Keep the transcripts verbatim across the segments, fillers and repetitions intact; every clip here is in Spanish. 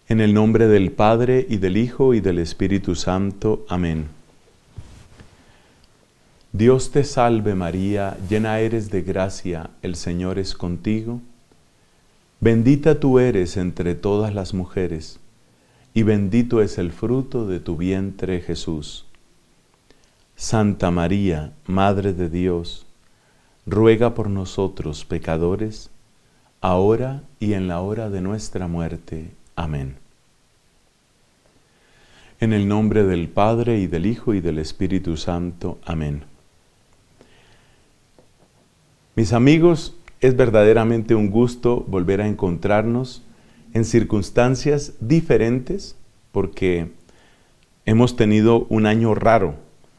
En el nombre del Padre, y del Hijo, y del Espíritu Santo. Amén. Dios te salve María, llena eres de gracia, el Señor es contigo. Bendita tú eres entre todas las mujeres, y bendito es el fruto de tu vientre Jesús. Santa María, Madre de Dios, ruega por nosotros pecadores, ahora y en la hora de nuestra muerte. Amén. En el nombre del Padre, y del Hijo, y del Espíritu Santo. Amén. Mis amigos, es verdaderamente un gusto volver a encontrarnos en circunstancias diferentes, porque hemos tenido un año raro.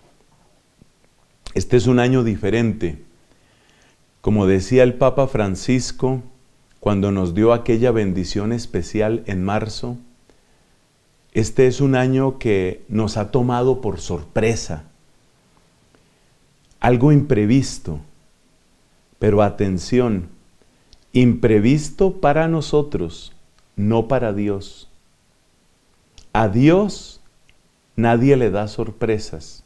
Este es un año diferente. Como decía el Papa Francisco, cuando nos dio aquella bendición especial en marzo, este es un año que nos ha tomado por sorpresa, algo imprevisto, pero atención, imprevisto para nosotros, no para Dios. A Dios nadie le da sorpresas.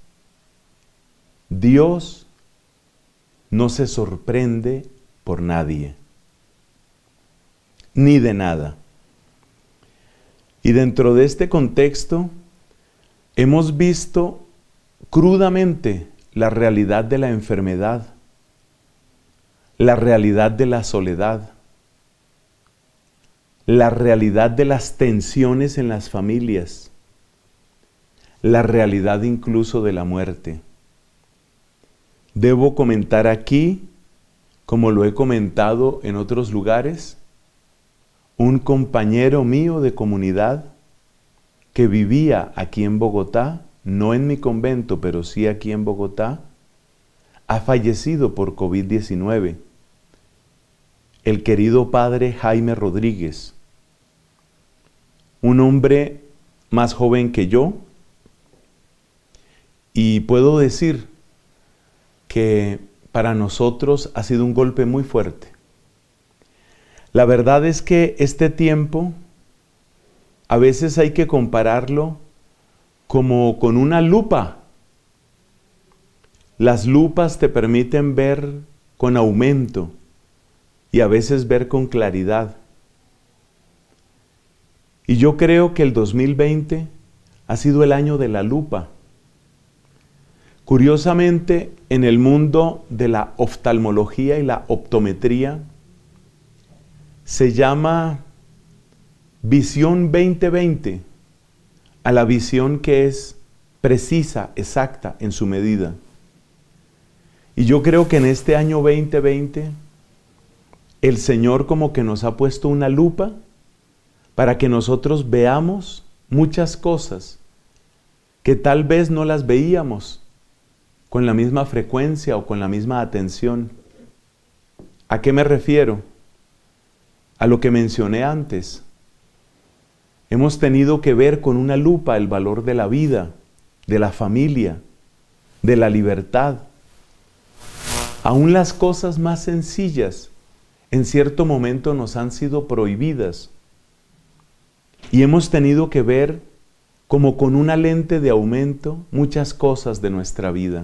Dios no se sorprende por nadie, ni de nada. Y dentro de este contexto, hemos visto crudamente la realidad de la enfermedad, la realidad de la soledad, la realidad de las tensiones en las familias, la realidad incluso de la muerte. Debo comentar aquí, como lo he comentado en otros lugares, un compañero mío de comunidad que vivía aquí en Bogotá, no en mi convento, pero sí aquí en Bogotá, ha fallecido por COVID diecinueve. El querido padre Jaime Rodríguez, un hombre más joven que yo, y puedo decir que para nosotros ha sido un golpe muy fuerte. La verdad es que este tiempo a veces hay que compararlo como con una lupa. Las lupas te permiten ver con aumento y a veces ver con claridad. Y yo creo que el dos mil veinte ha sido el año de la lupa. Curiosamente, en el mundo de la oftalmología y la optometría, se llama visión veinte veinte a la visión que es precisa, exacta en su medida. Y yo creo que en este año veinte veinte, el Señor como que nos ha puesto una lupa para que nosotros veamos muchas cosas que tal vez no las veíamos con la misma frecuencia o con la misma atención. ¿A qué me refiero? A lo que mencioné antes. Hemos tenido que ver con una lupa el valor de la vida, de la familia, de la libertad. Aún las cosas más sencillas en cierto momento nos han sido prohibidas. Y hemos tenido que ver como con una lente de aumento muchas cosas de nuestra vida.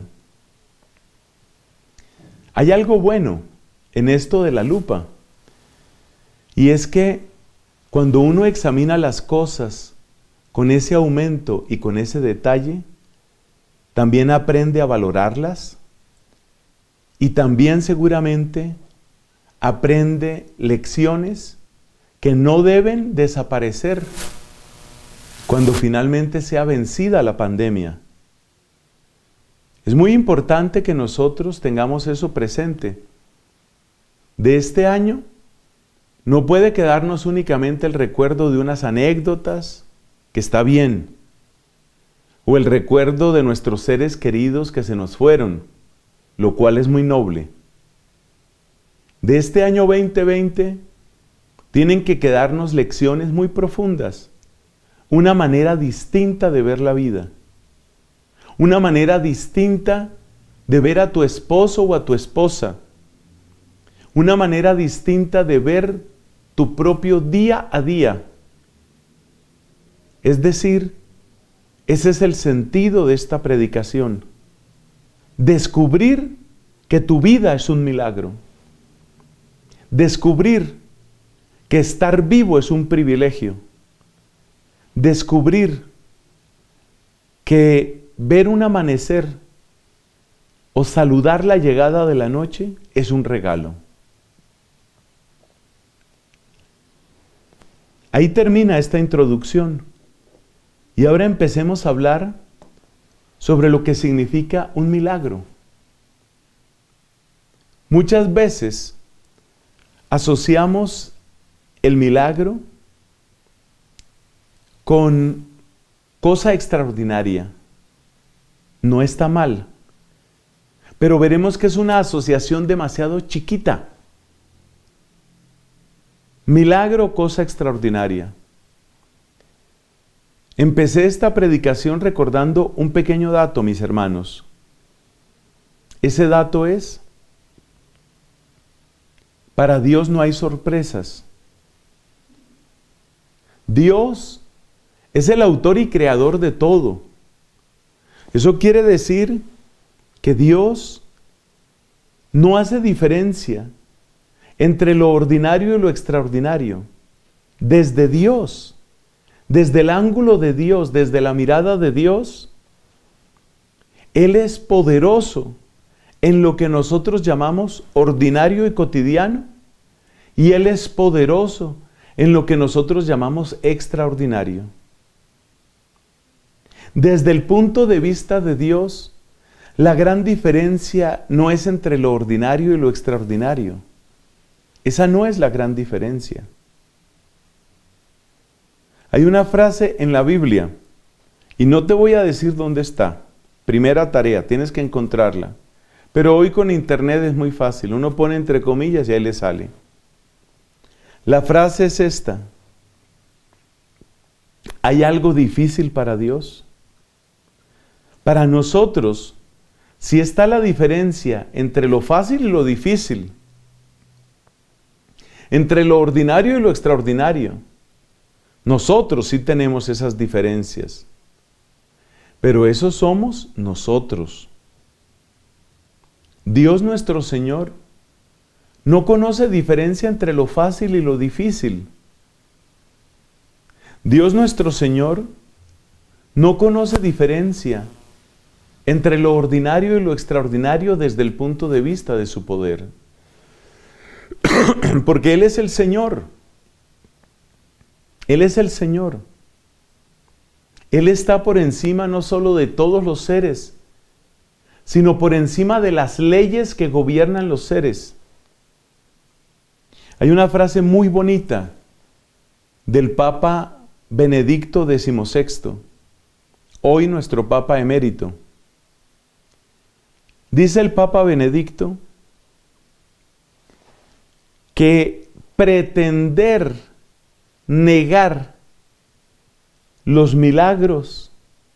Hay algo bueno en esto de la lupa. Y es que cuando uno examina las cosas con ese aumento y con ese detalle, también aprende a valorarlas y también seguramente aprende lecciones que no deben desaparecer cuando finalmente sea vencida la pandemia. Es muy importante que nosotros tengamos eso presente. De este año, no puede quedarnos únicamente el recuerdo de unas anécdotas, que está bien, o el recuerdo de nuestros seres queridos que se nos fueron, lo cual es muy noble. De este año veinte veinte, tienen que quedarnos lecciones muy profundas, una manera distinta de ver la vida, una manera distinta de ver a tu esposo o a tu esposa, una manera distinta de ver tu propio día a día. Es decir, ese es el sentido de esta predicación. Descubrir que tu vida es un milagro. Descubrir que estar vivo es un privilegio. Descubrir que ver un amanecer o saludar la llegada de la noche es un regalo. Ahí termina esta introducción. Y ahora empecemos a hablar sobre lo que significa un milagro. Muchas veces asociamos el milagro con cosa extraordinaria. No está mal, pero veremos que es una asociación demasiado chiquita. Milagro, cosa extraordinaria. Empecé esta predicación recordando un pequeño dato, mis hermanos. Ese dato es: para Dios no hay sorpresas. Dios es el autor y creador de todo. Eso quiere decir que Dios no hace diferencia entre lo ordinario y lo extraordinario. Desde Dios, desde el ángulo de Dios, desde la mirada de Dios, Él es poderoso en lo que nosotros llamamos ordinario y cotidiano, y Él es poderoso en lo que nosotros llamamos extraordinario. Desde el punto de vista de Dios, la gran diferencia no es entre lo ordinario y lo extraordinario. Esa no es la gran diferencia. Hay una frase en la Biblia, y no te voy a decir dónde está. Primera tarea, tienes que encontrarla. Pero hoy con internet es muy fácil. Uno pone entre comillas y ahí le sale. La frase es esta: ¿hay algo difícil para Dios? Para nosotros, si está la diferencia entre lo fácil y lo difícil, entre lo ordinario y lo extraordinario, nosotros sí tenemos esas diferencias. Pero eso somos nosotros. Dios nuestro Señor no conoce diferencia entre lo fácil y lo difícil. Dios nuestro Señor no conoce diferencia entre lo ordinario y lo extraordinario desde el punto de vista de su poder. Porque Él es el Señor. Él es el Señor. Él está por encima no solo de todos los seres, sino por encima de las leyes que gobiernan los seres. Hay una frase muy bonita del Papa Benedicto decimosexto, hoy nuestro Papa emérito. Dice el Papa Benedicto que pretender negar los milagros,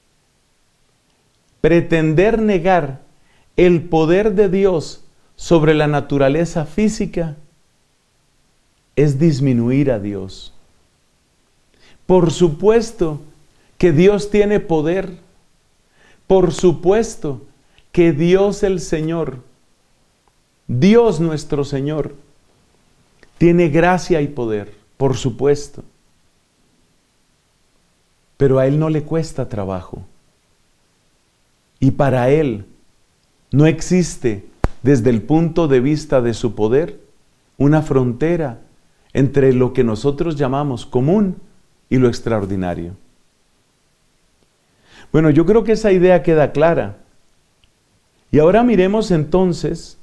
pretender negar el poder de Dios sobre la naturaleza física, es disminuir a Dios. Por supuesto que Dios tiene poder. Por supuesto que Dios el Señor, Dios nuestro Señor, tiene gracia y poder, por supuesto. Pero a Él no le cuesta trabajo. Y para Él no existe, desde el punto de vista de su poder, una frontera entre lo que nosotros llamamos común y lo extraordinario. Bueno, yo creo que esa idea queda clara. Y ahora miremos entonces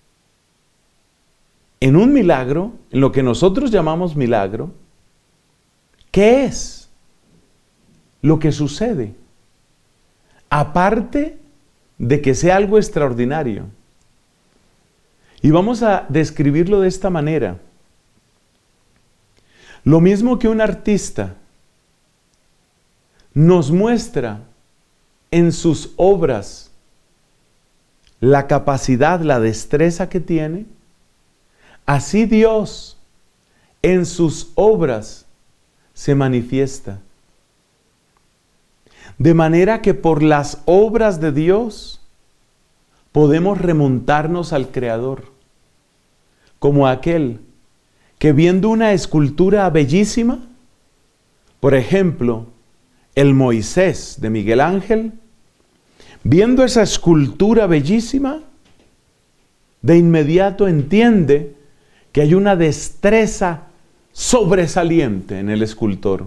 en un milagro, en lo que nosotros llamamos milagro, ¿qué es lo que sucede? Aparte de que sea algo extraordinario. Y vamos a describirlo de esta manera. Lo mismo que un artista nos muestra en sus obras la capacidad, la destreza que tiene, así Dios en sus obras se manifiesta. De manera que por las obras de Dios podemos remontarnos al Creador, como aquel que viendo una escultura bellísima, por ejemplo, el Moisés de Miguel Ángel, viendo esa escultura bellísima, de inmediato entiende que hay una destreza sobresaliente en el escultor.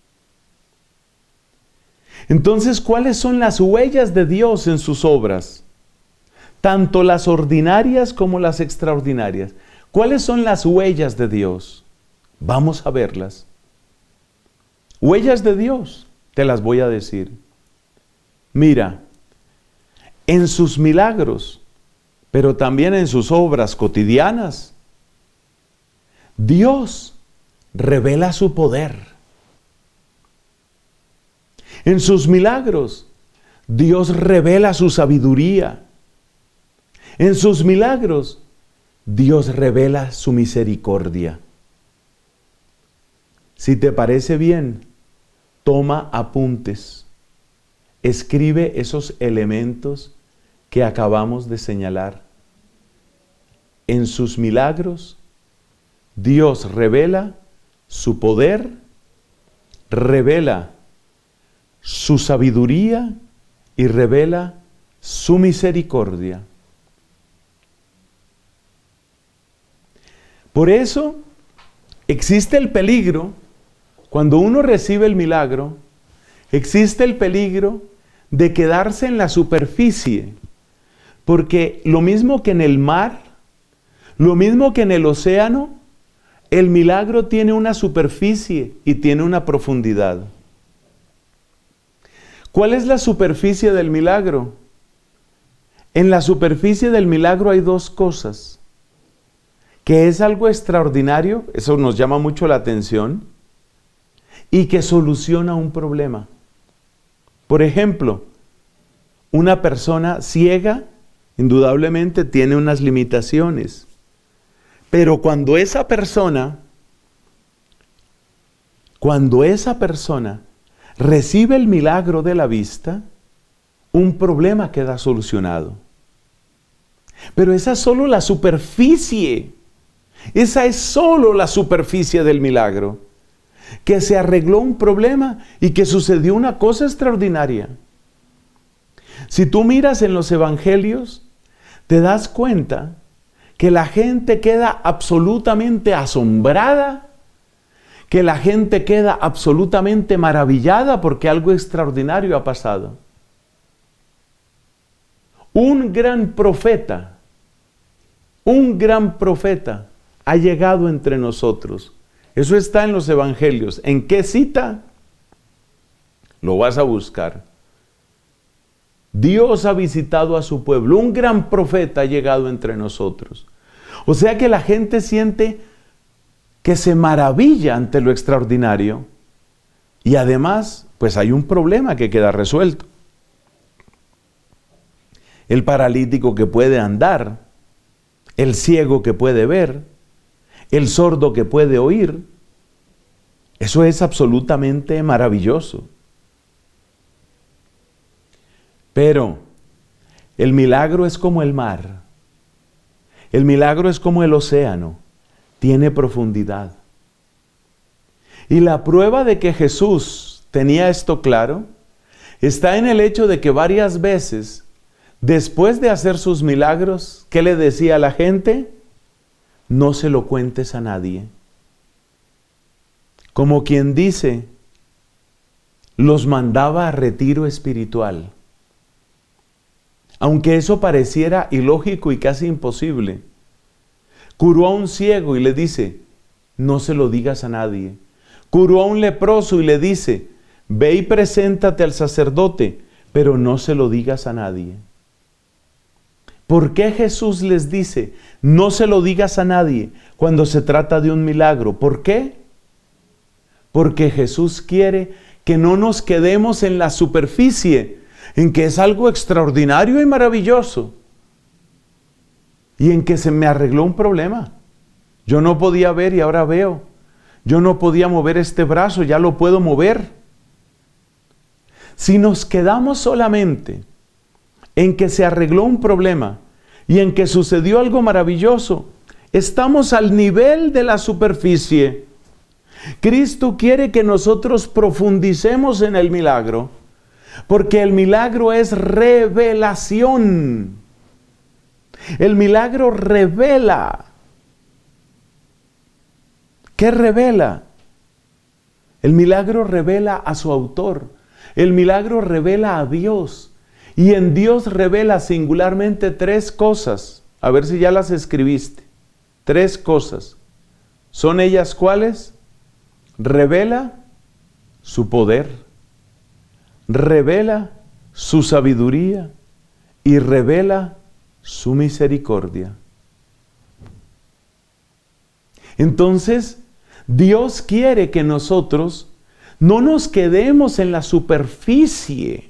Entonces, ¿cuáles son las huellas de Dios en sus obras? Tanto las ordinarias como las extraordinarias. ¿Cuáles son las huellas de Dios? Vamos a verlas. Huellas de Dios, te las voy a decir. Mira, en sus milagros, pero también en sus obras cotidianas, Dios revela su poder. En sus milagros, Dios revela su sabiduría. En sus milagros, Dios revela su misericordia. Si te parece bien, toma apuntes. Escribe esos elementos que acabamos de señalar. En sus milagros, Dios revela su poder, revela su sabiduría y revela su misericordia. Por eso existe el peligro, cuando uno recibe el milagro, existe el peligro de quedarse en la superficie, porque lo mismo que en el mar, lo mismo que en el océano, el milagro tiene una superficie y tiene una profundidad. ¿Cuál es la superficie del milagro? En la superficie del milagro hay dos cosas, que es algo extraordinario, eso nos llama mucho la atención, y que soluciona un problema. Por ejemplo, una persona ciega, indudablemente tiene unas limitaciones, pero cuando esa persona, cuando esa persona recibe el milagro de la vista, un problema queda solucionado. Pero esa es solo la superficie. Esa es solo la superficie del milagro. Que se arregló un problema y que sucedió una cosa extraordinaria. Si tú miras en los evangelios, te das cuenta que la gente queda absolutamente asombrada, que la gente queda absolutamente maravillada porque algo extraordinario ha pasado. Un gran profeta, un gran profeta ha llegado entre nosotros. Eso está en los evangelios. ¿En qué cita? Lo vas a buscar. Dios ha visitado a su pueblo. Un gran profeta ha llegado entre nosotros. O sea que la gente siente que se maravilla ante lo extraordinario. Y además, pues hay un problema que queda resuelto. El paralítico que puede andar, el ciego que puede ver, el sordo que puede oír. Eso es absolutamente maravilloso. Pero el milagro es como el mar. El milagro es como el océano. Tiene profundidad. Y la prueba de que Jesús tenía esto claro está en el hecho de que varias veces, después de hacer sus milagros, ¿qué le decía a la gente? No se lo cuentes a nadie. Como quien dice, los mandaba a retiro espiritual. Aunque eso pareciera ilógico y casi imposible. Curó a un ciego y le dice, no se lo digas a nadie. Curó a un leproso y le dice, ve y preséntate al sacerdote, pero no se lo digas a nadie. ¿Por qué Jesús les dice, no se lo digas a nadie cuando se trata de un milagro? ¿Por qué? Porque Jesús quiere que no nos quedemos en la superficie, en que es algo extraordinario y maravilloso, y en que se me arregló un problema. Yo no podía ver y ahora veo. Yo no podía mover este brazo, ya lo puedo mover. Si nos quedamos solamente en que se arregló un problema y en que sucedió algo maravilloso, estamos al nivel de la superficie. Cristo quiere que nosotros profundicemos en el milagro, porque el milagro es revelación. El milagro revela. ¿Qué revela? El milagro revela a su autor. El milagro revela a Dios. Y en Dios revela singularmente tres cosas. A ver si ya las escribiste. Tres cosas. ¿Son ellas cuáles? Revela su poder, revela su sabiduría y revela su misericordia. Entonces, Dios quiere que nosotros no nos quedemos en la superficie.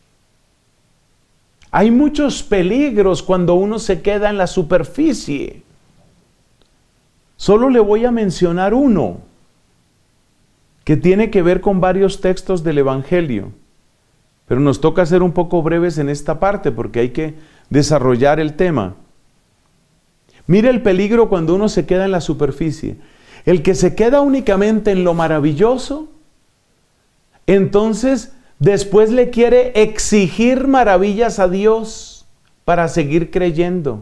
Hay muchos peligros cuando uno se queda en la superficie. Solo le voy a mencionar uno, que tiene que ver con varios textos del Evangelio. Pero nos toca ser un poco breves en esta parte porque hay que desarrollar el tema. Mira el peligro cuando uno se queda en la superficie. El que se queda únicamente en lo maravilloso, entonces después le quiere exigir maravillas a Dios para seguir creyendo.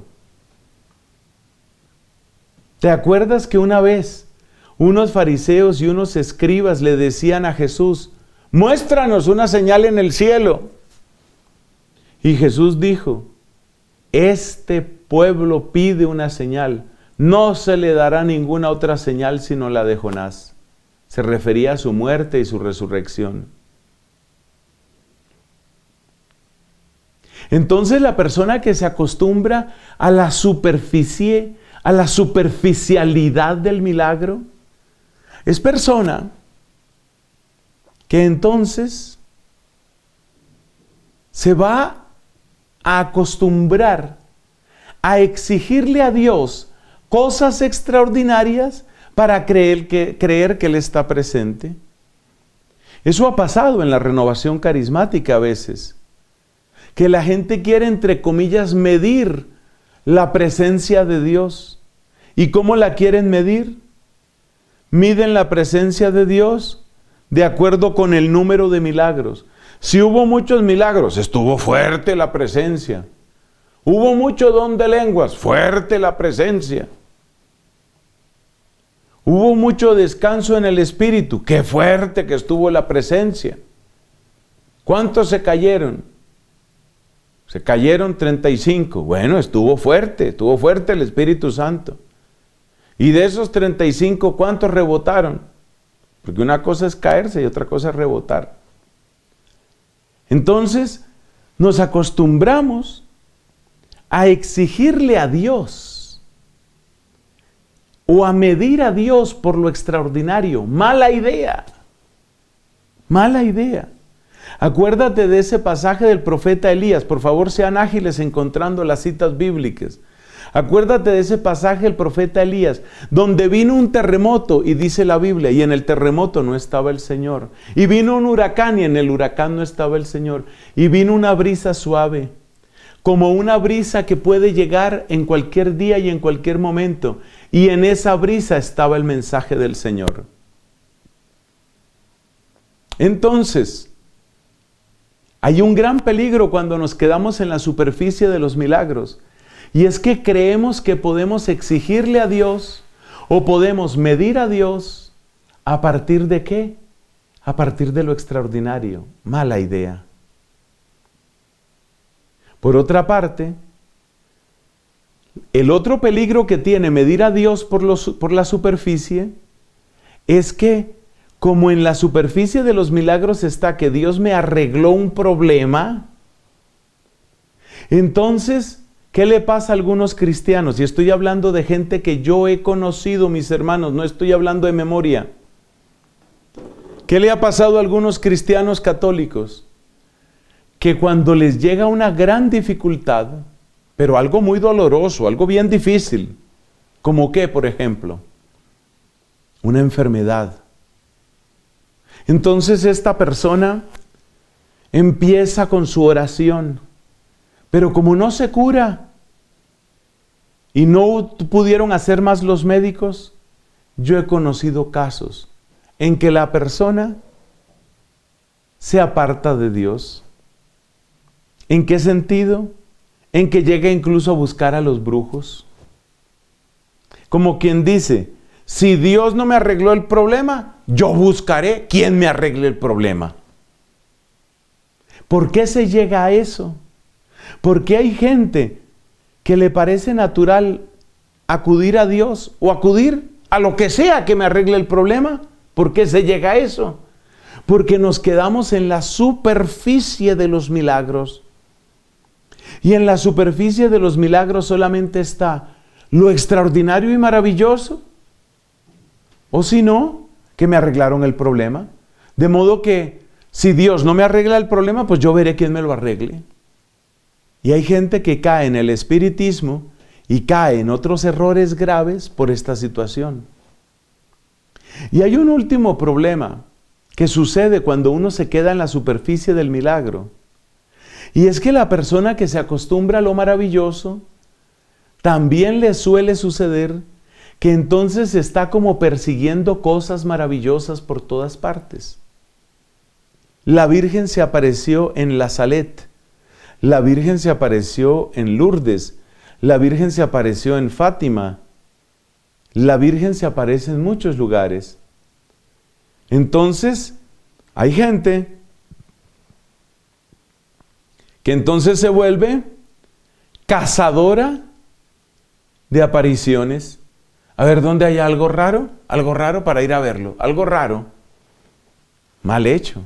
¿Te acuerdas que una vez unos fariseos y unos escribas le decían a Jesús: muéstranos una señal en el cielo? Y Jesús dijo: este pueblo pide una señal, no se le dará ninguna otra señal sino la de Jonás. Se refería a su muerte y su resurrección. Entonces la persona que se acostumbra a la superficie, a la superficialidad del milagro, es persona que entonces se va a acostumbrar a exigirle a Dios cosas extraordinarias para creer que, creer que Él está presente. Eso ha pasado en la renovación carismática a veces, que la gente quiere, entre comillas, medir la presencia de Dios. ¿Y cómo la quieren medir? Miden la presencia de Dios de acuerdo con el número de milagros. Si hubo muchos milagros, estuvo fuerte la presencia. Hubo mucho don de lenguas, fuerte la presencia. Hubo mucho descanso en el Espíritu, qué fuerte que estuvo la presencia. ¿Cuántos se cayeron? Se cayeron treinta y cinco. Bueno, estuvo fuerte, estuvo fuerte el Espíritu Santo. Y de esos treinta y cinco, ¿cuántos rebotaron? Porque una cosa es caerse y otra cosa es rebotar. Entonces, nos acostumbramos a exigirle a Dios o a medir a Dios por lo extraordinario. Mala idea. Mala idea. Acuérdate de ese pasaje del profeta Elías. Por favor, sean ágiles encontrando las citas bíblicas. Acuérdate de ese pasaje del profeta Elías, donde vino un terremoto, y dice la Biblia, y en el terremoto no estaba el Señor. Y vino un huracán, y en el huracán no estaba el Señor. Y vino una brisa suave, como una brisa que puede llegar en cualquier día y en cualquier momento. Y en esa brisa estaba el mensaje del Señor. Entonces, hay un gran peligro cuando nos quedamos en la superficie de los milagros. Y es que creemos que podemos exigirle a Dios o podemos medir a Dios ¿a partir de qué? A partir de lo extraordinario. Mala idea. Por otra parte, el otro peligro que tiene medir a Dios por, los, por la superficie es que, como en la superficie de los milagros está que Dios me arregló un problema, entonces, ¿qué le pasa a algunos cristianos? Y estoy hablando de gente que yo he conocido, mis hermanos, no estoy hablando de memoria. ¿Qué le ha pasado a algunos cristianos católicos? Que cuando les llega una gran dificultad, pero algo muy doloroso, algo bien difícil, ¿como qué, por ejemplo? Una enfermedad. Entonces esta persona empieza con su oración, pero como no se cura y no pudieron hacer más los médicos, yo he conocido casos en que la persona se aparta de Dios. ¿En qué sentido? En que llega incluso a buscar a los brujos. Como quien dice, si Dios no me arregló el problema, yo buscaré quien me arregle el problema. ¿Por qué se llega a eso? Porque hay gente que le parece natural acudir a Dios o acudir a lo que sea que me arregle el problema. ¿Por qué se llega a eso? Porque nos quedamos en la superficie de los milagros. Y en la superficie de los milagros solamente está lo extraordinario y maravilloso. O si no, que me arreglaron el problema. De modo que si Dios no me arregla el problema, pues yo veré quién me lo arregle. Y hay gente que cae en el espiritismo y cae en otros errores graves por esta situación. Y hay un último problema que sucede cuando uno se queda en la superficie del milagro. Y es que la persona que se acostumbra a lo maravilloso, también le suele suceder que entonces está como persiguiendo cosas maravillosas por todas partes. La Virgen se apareció en La Salette, la Virgen se apareció en Lourdes, la Virgen se apareció en Fátima, la Virgen se aparece en muchos lugares. Entonces, hay gente que entonces se vuelve cazadora de apariciones. A ver, ¿dónde hay algo raro? Algo raro para ir a verlo. Algo raro. Mal hecho.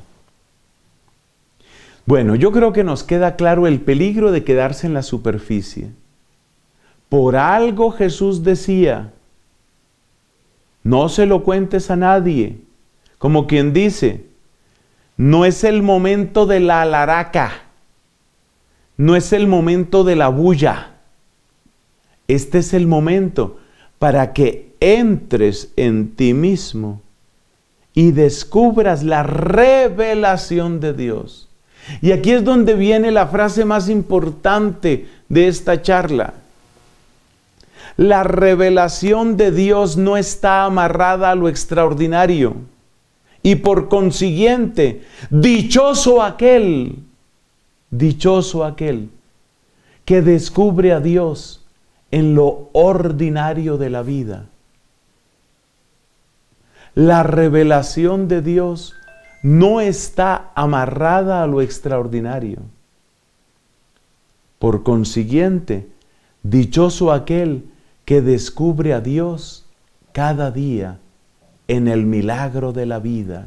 Bueno, yo creo que nos queda claro el peligro de quedarse en la superficie. Por algo Jesús decía, no se lo cuentes a nadie. Como quien dice, no es el momento de la alaraca. No es el momento de la bulla. Este es el momento para que entres en ti mismo y descubras la revelación de Dios. Y aquí es donde viene la frase más importante de esta charla. La revelación de Dios no está amarrada a lo extraordinario. Y por consiguiente, dichoso aquel, dichoso aquel que descubre a Dios en lo ordinario de la vida. La revelación de Dios no está amarrada a lo extraordinario. Por consiguiente, dichoso aquel que descubre a Dios cada día en el milagro de la vida.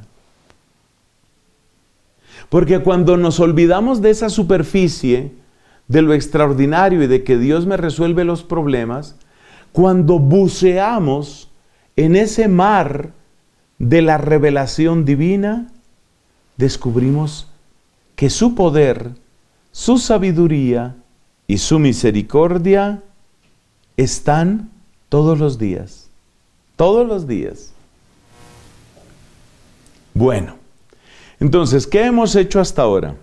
Porque cuando nos olvidamos de esa superficie, de lo extraordinario y de que Dios me resuelve los problemas, cuando buceamos en ese mar de la revelación divina, descubrimos que su poder, su sabiduría y su misericordia están todos los días. Todos los días. Bueno, entonces, ¿qué hemos hecho hasta ahora?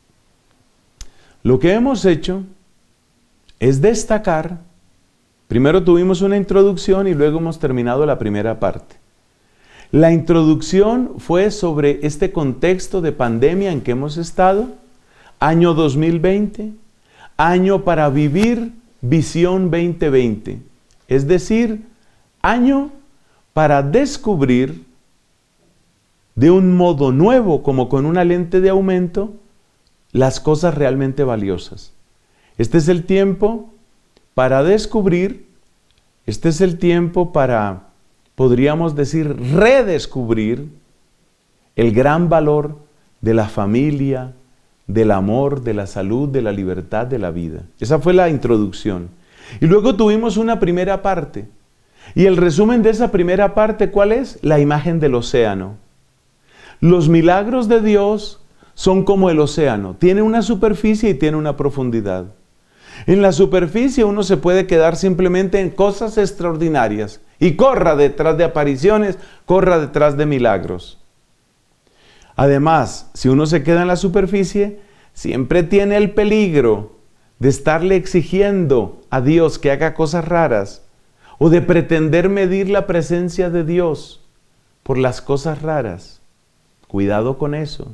Lo que hemos hecho es destacar, primero tuvimos una introducción y luego hemos terminado la primera parte. La introducción fue sobre este contexto de pandemia en que hemos estado, año dos mil veinte, año para vivir visión veinte veinte, es decir, año para descubrir de un modo nuevo, como con una lente de aumento, las cosas realmente valiosas. Este es el tiempo para descubrir, este es el tiempo para, podríamos decir, redescubrir el gran valor de la familia, del amor, de la salud, de la libertad, de la vida. Esa fue la introducción. Y luego tuvimos una primera parte. Y el resumen de esa primera parte, ¿cuál es? La imagen del océano. Los milagros de Dios son como el océano. Tiene una superficie y tiene una profundidad. En la superficie uno se puede quedar simplemente en cosas extraordinarias y corra detrás de apariciones, corra detrás de milagros. Además, si uno se queda en la superficie, siempre tiene el peligro de estarle exigiendo a Dios que haga cosas raras o de pretender medir la presencia de Dios por las cosas raras. Cuidado con eso.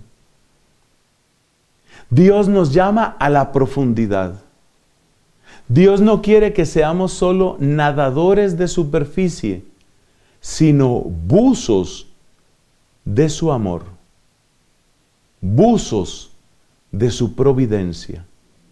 Dios nos llama a la profundidad. Dios no quiere que seamos solo nadadores de superficie, sino buzos de su amor, buzos de su providencia.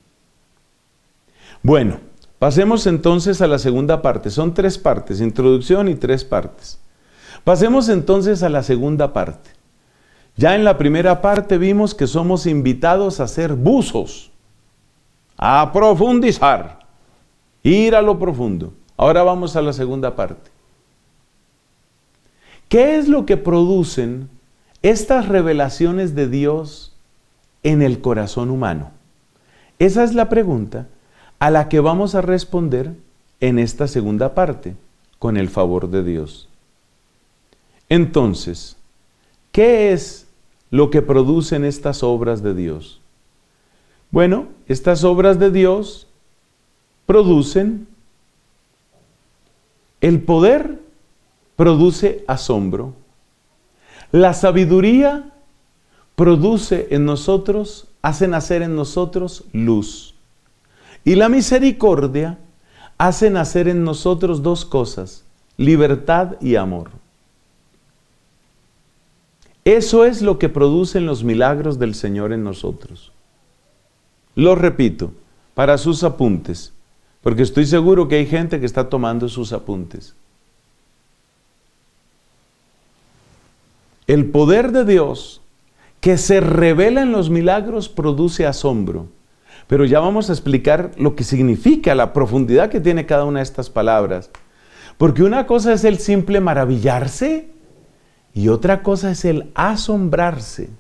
Bueno, pasemos entonces a la segunda parte. Son tres partes, introducción y tres partes. Pasemos entonces a la segunda parte. Ya en la primera parte vimos que somos invitados a ser buzos, a profundizar, ir a lo profundo. Ahora vamos a la segunda parte. ¿Qué es lo que producen estas revelaciones de Dios en el corazón humano? Esa es la pregunta a la que vamos a responder en esta segunda parte, con el favor de Dios. Entonces, ¿qué es lo que producen estas obras de Dios? Bueno, estas obras de Dios producen el poder, produce asombro. La sabiduría produce en nosotros, hace nacer en nosotros luz. Y la misericordia hace nacer en nosotros dos cosas: libertad y amor. Eso es lo que producen los milagros del Señor en nosotros. Lo repito, para sus apuntes, porque estoy seguro que hay gente que está tomando sus apuntes. El poder de Dios que se revela en los milagros produce asombro. Pero ya vamos a explicar lo que significa, la profundidad que tiene cada una de estas palabras. Porque una cosa es el simple maravillarse y otra cosa es el asombrarse.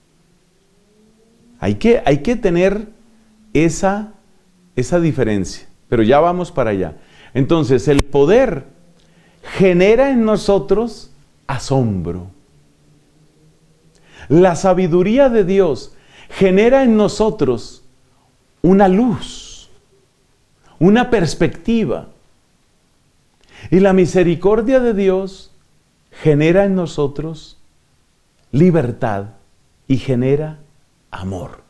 Hay que, hay que tener esa, esa diferencia. Pero ya vamos para allá. Entonces, el poder genera en nosotros asombro. La sabiduría de Dios genera en nosotros una luz, una perspectiva. Y la misericordia de Dios genera en nosotros libertad y genera amor.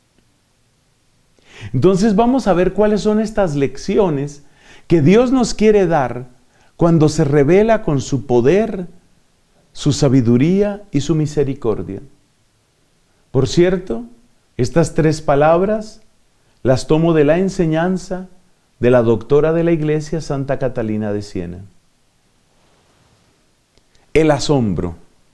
Entonces vamos a ver cuáles son estas lecciones que Dios nos quiere dar cuando se revela con su poder, su sabiduría y su misericordia. Por cierto, estas tres palabras las tomo de la enseñanza de la doctora de la Iglesia, Santa Catalina de Siena. El asombro.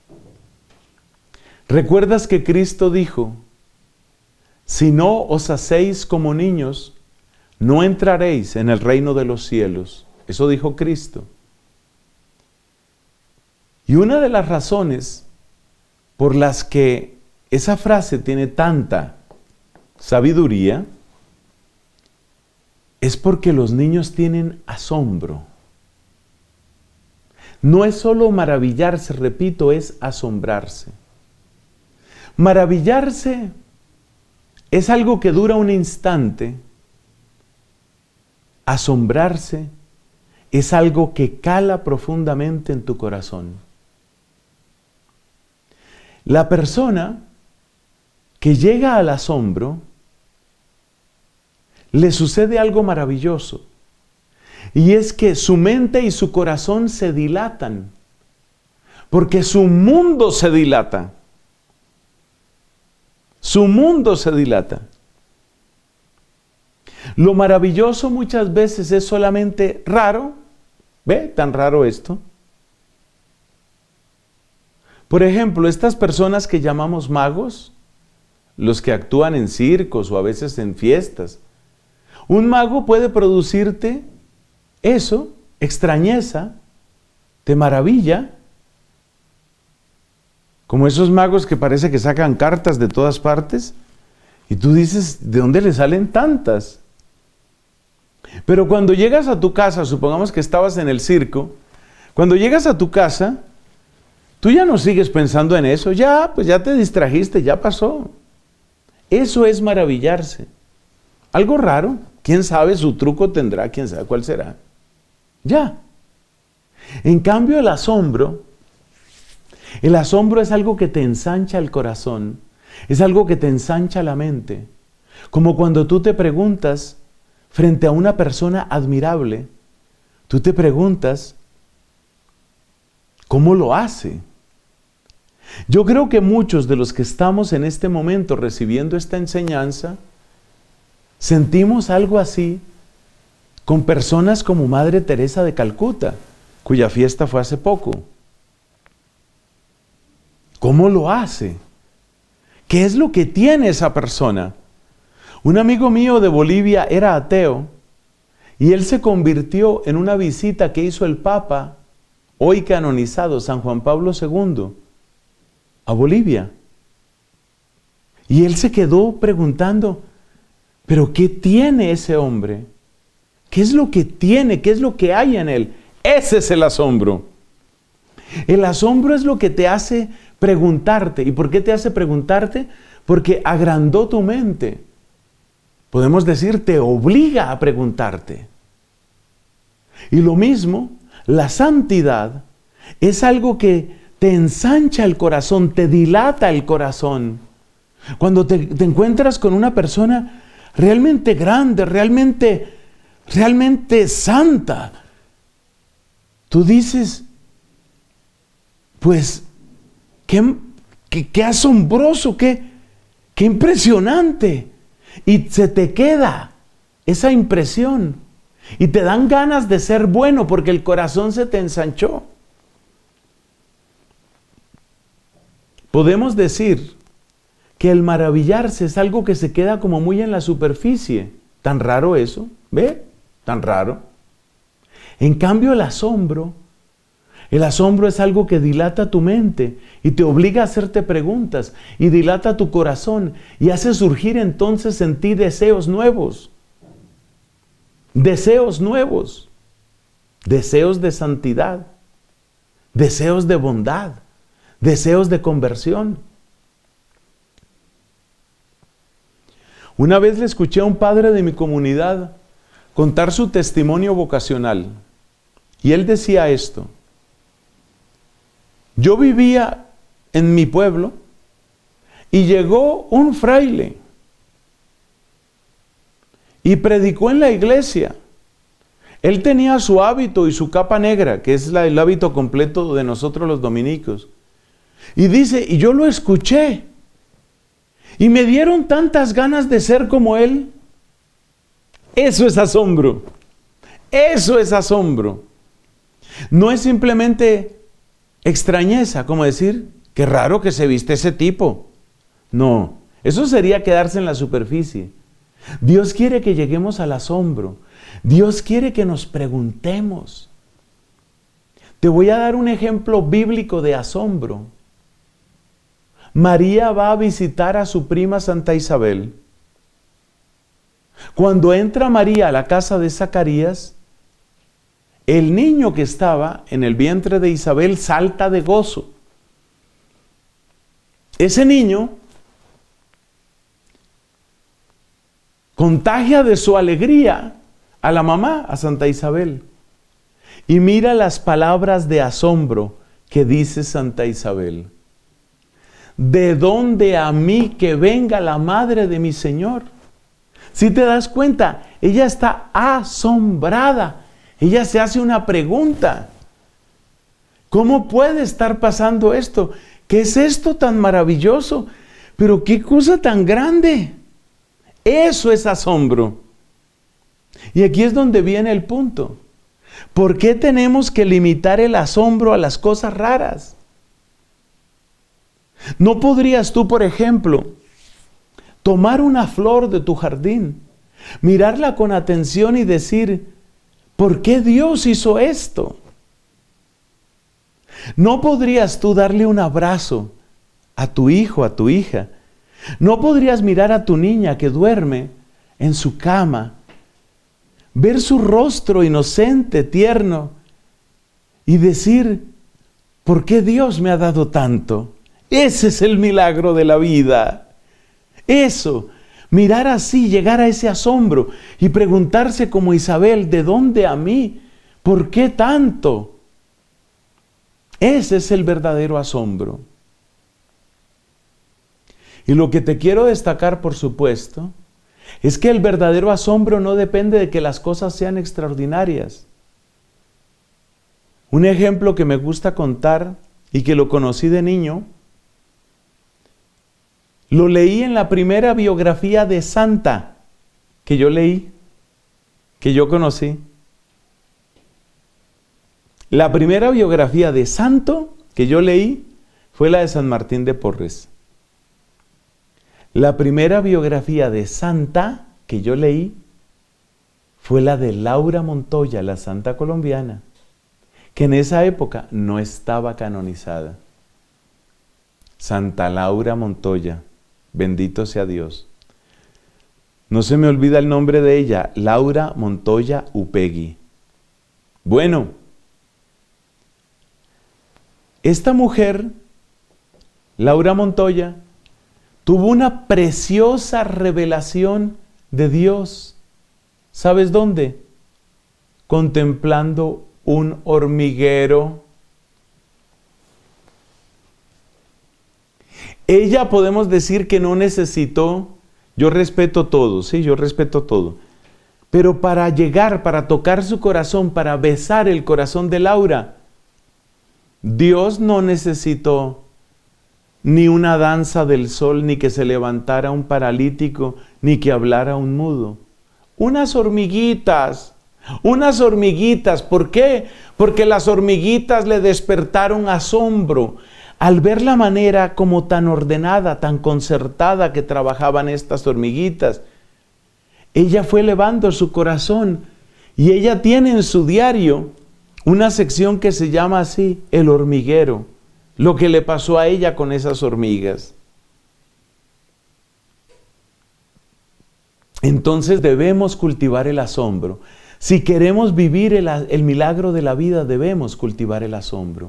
¿Recuerdas que Cristo dijo: si no os hacéis como niños, no entraréis en el reino de los cielos? Eso dijo Cristo. Y una de las razones por las que esa frase tiene tanta sabiduría es porque los niños tienen asombro. No es solo maravillarse, repito, es asombrarse. Maravillarse es algo que dura un instante. Asombrarse es algo que cala profundamente en tu corazón. La persona que llega al asombro, le sucede algo maravilloso. Y es que su mente y su corazón se dilatan, porque su mundo se dilata. Su mundo se dilata. Lo maravilloso muchas veces es solamente raro. ¿Ve? Tan raro esto. Por ejemplo, estas personas que llamamos magos, los que actúan en circos o a veces en fiestas, un mago puede producirte eso, extrañeza, te maravilla, como esos magos que parece que sacan cartas de todas partes, y tú dices, ¿de dónde le salen tantas? Pero cuando llegas a tu casa, supongamos que estabas en el circo, cuando llegas a tu casa, tú Tú ya no sigues pensando en eso, ya, pues ya te distrajiste, ya pasó. Eso es maravillarse. Algo raro, quién sabe, su truco tendrá, quién sabe cuál será. Ya. En cambio, el asombro, el asombro es algo que te ensancha el corazón, es algo que te ensancha la mente. Como cuando tú te preguntas, frente a una persona admirable, tú te preguntas, ¿cómo lo hace? Yo creo que muchos de los que estamos en este momento recibiendo esta enseñanza, sentimos algo así con personas como Madre Teresa de Calcuta, cuya fiesta fue hace poco. ¿Cómo lo hace? ¿Qué es lo que tiene esa persona? Un amigo mío de Bolivia era ateo y él se convirtió en una visita que hizo el Papa, hoy canonizado, San Juan Pablo segundo, a Bolivia. Y él se quedó preguntando, ¿pero qué tiene ese hombre? ¿Qué es lo que tiene? ¿Qué es lo que hay en él? Ese es el asombro. El asombro es lo que te hace preguntarte. ¿Y por qué te hace preguntarte? Porque agrandó tu mente. Podemos decir, te obliga a preguntarte. Y lo mismo, la santidad es algo que te ensancha el corazón, te dilata el corazón. Cuando te, te encuentras con una persona realmente grande, realmente, realmente santa, tú dices, pues, qué, qué, qué asombroso, qué, qué impresionante. Y se te queda esa impresión. Y te dan ganas de ser bueno porque el corazón se te ensanchó. Podemos decir que el maravillarse es algo que se queda como muy en la superficie. Tan raro eso, ¿ve? Tan raro. En cambio, el asombro, el asombro es algo que dilata tu mente y te obliga a hacerte preguntas y dilata tu corazón y hace surgir entonces en ti deseos nuevos. Deseos nuevos. Deseos de santidad. Deseos de bondad. Deseos de conversión. Una vez le escuché a un padre de mi comunidad contar su testimonio vocacional. Y él decía esto. Yo vivía en mi pueblo y llegó un fraile y predicó en la iglesia. Él tenía su hábito y su capa negra, que es la, el hábito completo de nosotros los dominicos. Y dice, y yo lo escuché. Y me dieron tantas ganas de ser como él. Eso es asombro. Eso es asombro. No es simplemente extrañeza, como decir, qué raro que se viste ese tipo. No, eso sería quedarse en la superficie. Dios quiere que lleguemos al asombro. Dios quiere que nos preguntemos. Te voy a dar un ejemplo bíblico de asombro. María va a visitar a su prima Santa Isabel. Cuando entra María a la casa de Zacarías, el niño que estaba en el vientre de Isabel salta de gozo. Ese niño contagia de su alegría a la mamá, a Santa Isabel. Y mira las palabras de asombro que dice Santa Isabel. ¿De dónde a mí que venga la madre de mi Señor? Si te das cuenta, ella está asombrada. Ella se hace una pregunta. ¿Cómo puede estar pasando esto? ¿Qué es esto tan maravilloso? Pero qué cosa tan grande. Eso es asombro. Y aquí es donde viene el punto. ¿Por qué tenemos que limitar el asombro a las cosas raras? ¿No podrías tú, por ejemplo, tomar una flor de tu jardín, mirarla con atención y decir, ¿por qué Dios hizo esto? ¿No podrías tú darle un abrazo a tu hijo, a tu hija? ¿No podrías mirar a tu niña que duerme en su cama, ver su rostro inocente, tierno, y decir, ¿por qué Dios me ha dado tanto? Ese es el milagro de la vida. Eso, mirar así, llegar a ese asombro y preguntarse como Isabel, ¿de dónde a mí? ¿Por qué tanto? Ese es el verdadero asombro. Y lo que te quiero destacar, por supuesto, es que el verdadero asombro no depende de que las cosas sean extraordinarias. Un ejemplo que me gusta contar y que lo conocí de niño, lo leí en la primera biografía de santa que yo leí, que yo conocí. La primera biografía de santo que yo leí fue la de San Martín de Porres. La primera biografía de santa que yo leí fue la de Laura Montoya, la santa colombiana, que en esa época no estaba canonizada. Santa Laura Montoya, bendito sea Dios. No se me olvida el nombre de ella, Laura Montoya Upegui. Bueno, esta mujer, Laura Montoya, tuvo una preciosa revelación de Dios. ¿Sabes dónde? Contemplando un hormiguero. Ella, podemos decir que no necesitó, yo respeto todo, sí, yo respeto todo, pero para llegar, para tocar su corazón, para besar el corazón de Laura, Dios no necesitó ni una danza del sol, ni que se levantara un paralítico, ni que hablara un mudo. Unas hormiguitas, unas hormiguitas. ¿Por qué? Porque las hormiguitas le despertaron asombro al ver la manera como tan ordenada, tan concertada que trabajaban estas hormiguitas. Ella fue elevando su corazón y ella tiene en su diario una sección que se llama así, el hormiguero. Lo que le pasó a ella con esas hormigas. Entonces debemos cultivar el asombro. Si queremos vivir el, el milagro de la vida, debemos cultivar el asombro.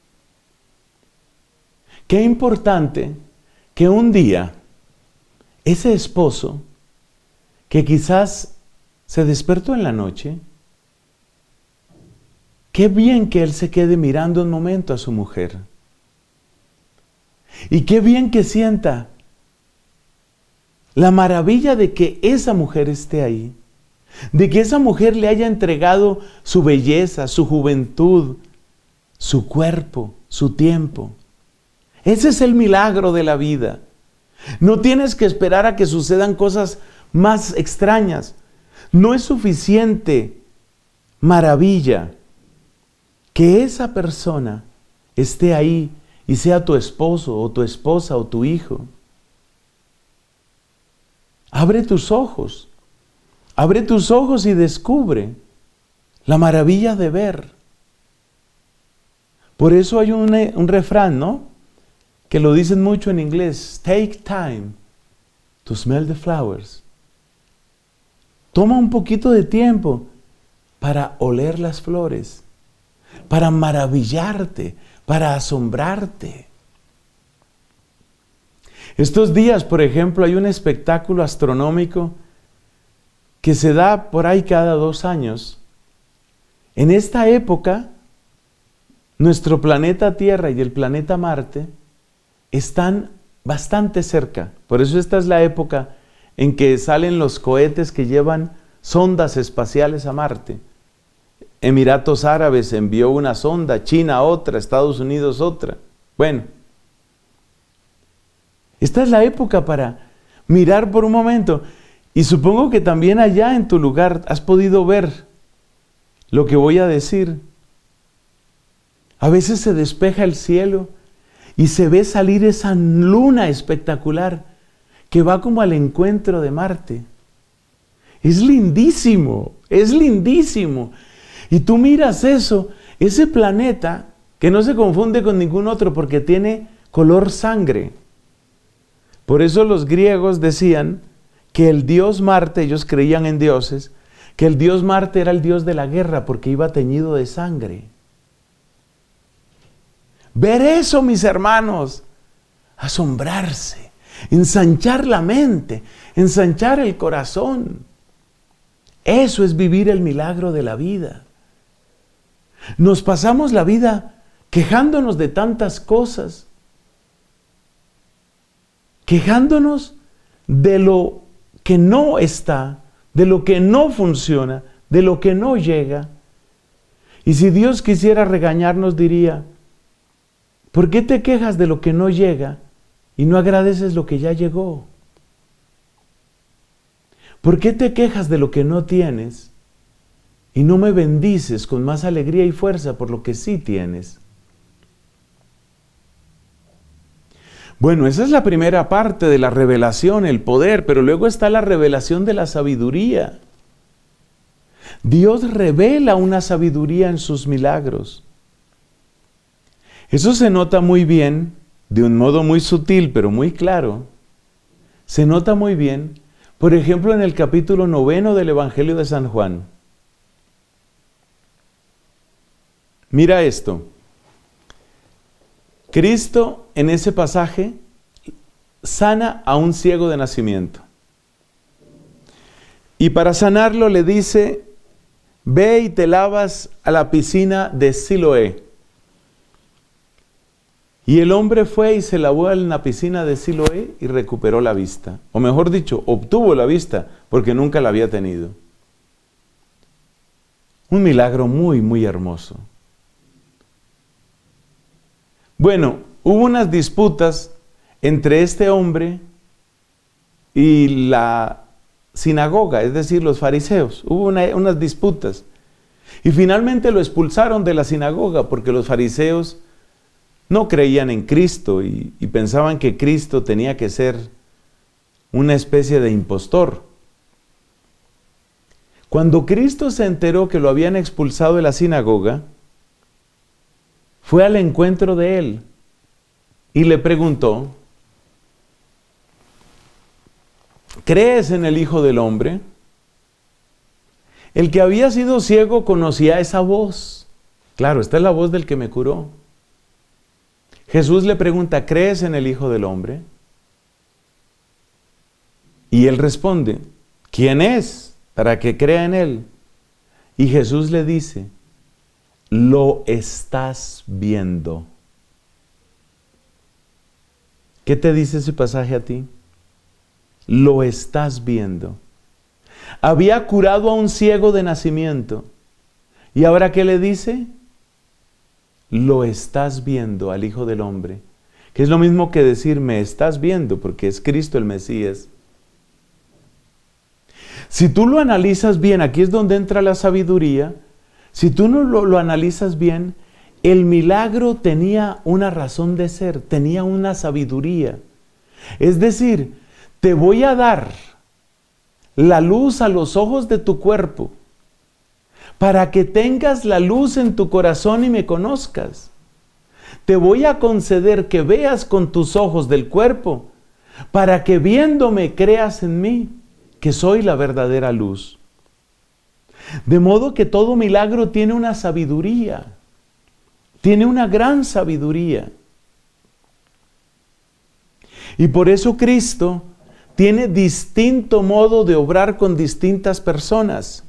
Qué importante que un día ese esposo que quizás se despertó en la noche, qué bien que él se quede mirando un momento a su mujer. Y qué bien que sienta la maravilla de que esa mujer esté ahí, de que esa mujer le haya entregado su belleza, su juventud, su cuerpo, su tiempo. Ese es el milagro de la vida. No tienes que esperar a que sucedan cosas más extrañas. No es suficiente maravilla que esa persona esté ahí y sea tu esposo o tu esposa o tu hijo. Abre tus ojos, abre tus ojos y descubre la maravilla de ver. Por eso hay un, un refrán, ¿no? Que lo dicen mucho en inglés. Take time to smell the flowers. Toma un poquito de tiempo para oler las flores, para maravillarte, para asombrarte. Estos días, por ejemplo, hay un espectáculo astronómico que se da por ahí cada dos años. En esta época, nuestro planeta Tierra y el planeta Marte están bastante cerca. Por eso esta es la época en que salen los cohetes que llevan sondas espaciales a Marte. Emiratos Árabes envió una sonda, China otra, Estados Unidos otra. Bueno, esta es la época para mirar por un momento. Y supongo que también allá en tu lugar has podido ver lo que voy a decir. A veces se despeja el cielo y se ve salir esa luna espectacular que va como al encuentro de Marte. Es lindísimo, es lindísimo. Y tú miras eso, ese planeta que no se confunde con ningún otro porque tiene color sangre. Por eso los griegos decían que el dios Marte, ellos creían en dioses, que el dios Marte era el dios de la guerra porque iba teñido de sangre. Ver eso, mis hermanos, asombrarse, ensanchar la mente, ensanchar el corazón. Eso es vivir el milagro de la vida. Nos pasamos la vida quejándonos de tantas cosas, quejándonos de lo que no está, de lo que no funciona, de lo que no llega. Y si Dios quisiera regañarnos, diría, ¿por qué te quejas de lo que no llega y no agradeces lo que ya llegó? ¿Por qué te quejas de lo que no tienes y no me bendices con más alegría y fuerza por lo que sí tienes? Bueno, esa es la primera parte de la revelación, el poder, pero luego está la revelación de la sabiduría. Dios revela una sabiduría en sus milagros. Eso se nota muy bien, de un modo muy sutil, pero muy claro. Se nota muy bien, por ejemplo, en el capítulo noveno del Evangelio de San Juan. Mira esto. Cristo en ese pasaje sana a un ciego de nacimiento. Y para sanarlo le dice, ve y te lavas a la piscina de Siloé. Y el hombre fue y se lavó en la piscina de Siloé y recuperó la vista. O mejor dicho, obtuvo la vista porque nunca la había tenido. Un milagro muy, muy hermoso. Bueno, hubo unas disputas entre este hombre y la sinagoga, es decir, los fariseos. Hubo una, unas disputas. Y finalmente lo expulsaron de la sinagoga porque los fariseos no creían en Cristo y, y pensaban que Cristo tenía que ser una especie de impostor. Cuando Cristo se enteró que lo habían expulsado de la sinagoga, fue al encuentro de él y le preguntó, ¿crees en el Hijo del Hombre? El que había sido ciego conocía esa voz. Claro, esta es la voz del que me curó. Jesús le pregunta, ¿crees en el Hijo del Hombre? Y él responde, ¿quién es para que crea en él? Y Jesús le dice, lo estás viendo. ¿Qué te dice ese pasaje a ti? Lo estás viendo. Había curado a un ciego de nacimiento. ¿Y ahora qué le dice? Lo estás viendo al Hijo del Hombre. Que es lo mismo que decir, me estás viendo, porque es Cristo el Mesías. Si tú lo analizas bien, aquí es donde entra la sabiduría. Si tú no lo, lo analizas bien, el milagro tenía una razón de ser, tenía una sabiduría. Es decir, te voy a dar la luz a los ojos de tu cuerpo, para que tengas la luz en tu corazón y me conozcas. Te voy a conceder que veas con tus ojos del cuerpo, para que viéndome creas en mí, que soy la verdadera luz. De modo que todo milagro tiene una sabiduría, tiene una gran sabiduría. Y por eso Cristo tiene distinto modo de obrar con distintas personas.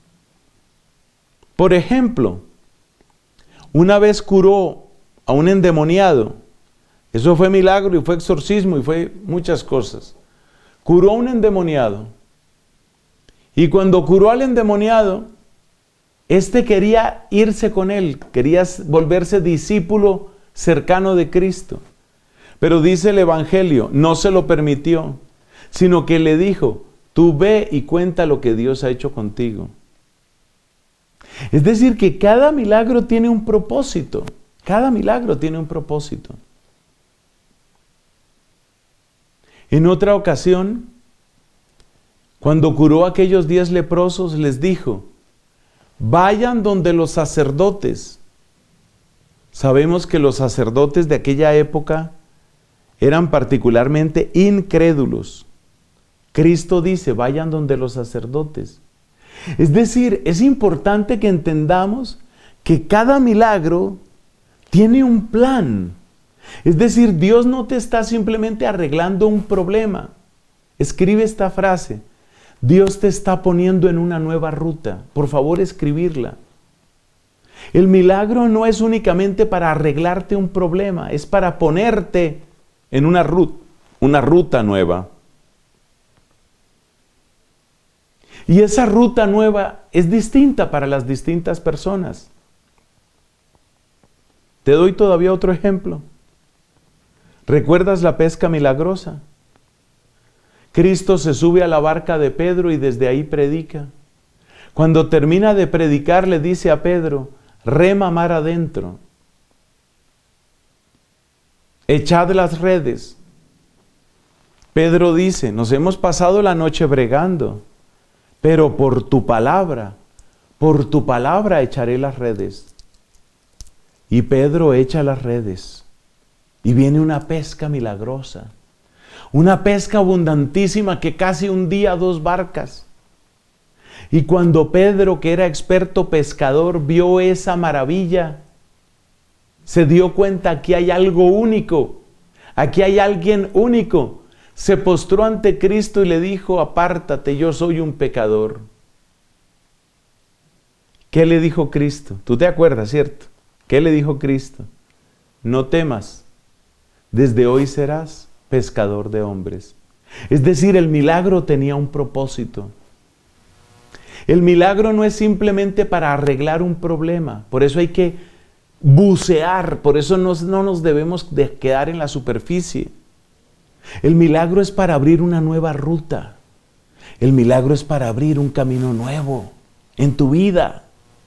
Por ejemplo, una vez curó a un endemoniado. Eso fue milagro y fue exorcismo y fue muchas cosas. Curó a un endemoniado. Y cuando curó al endemoniado, este quería irse con él, quería volverse discípulo cercano de Cristo. Pero dice el Evangelio, no se lo permitió, sino que le dijo, tú ve y cuenta lo que Dios ha hecho contigo. Es decir, que cada milagro tiene un propósito. Cada milagro tiene un propósito. En otra ocasión, cuando curó a aquellos diez leprosos, les dijo, vayan donde los sacerdotes. Sabemos que los sacerdotes de aquella época eran particularmente incrédulos. Cristo dice, vayan donde los sacerdotes. Es decir, es importante que entendamos que cada milagro tiene un plan. Es decir, Dios no te está simplemente arreglando un problema. Escribe esta frase: Dios te está poniendo en una nueva ruta. Por favor, escribirla. El milagro no es únicamente para arreglarte un problema, es para ponerte en una ruta, una ruta nueva. Y esa ruta nueva es distinta para las distintas personas. Te doy todavía otro ejemplo. ¿Recuerdas la pesca milagrosa? Cristo se sube a la barca de Pedro y desde ahí predica. Cuando termina de predicar, le dice a Pedro: rema mar adentro, echad las redes. Pedro dice: nos hemos pasado la noche bregando, pero por tu palabra, por tu palabra echaré las redes. Y Pedro echa las redes y viene una pesca milagrosa, una pesca abundantísima que casi hundía dos barcas. Y cuando Pedro, que era experto pescador, vio esa maravilla, se dio cuenta: aquí hay algo único, aquí hay alguien único. Se postró ante Cristo y le dijo: apártate, yo soy un pecador. ¿Qué le dijo Cristo? Tú te acuerdas, ¿cierto? ¿Qué le dijo Cristo? No temas, desde hoy serás pescador de hombres. Es decir, el milagro tenía un propósito. El milagro no es simplemente para arreglar un problema, por eso hay que bucear, por eso nos, no nos debemos de quedar en la superficie. El milagro es para abrir una nueva ruta. El milagro es para abrir un camino nuevo en tu vida.